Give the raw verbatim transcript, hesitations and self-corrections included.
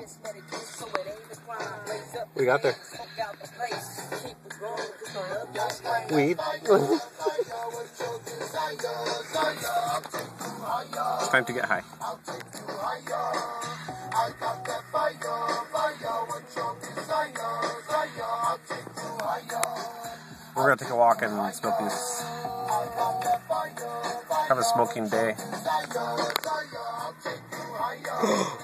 What you got there? Weed. It's time to get high. We're gonna take a walk and smoke these. Have a smoking day.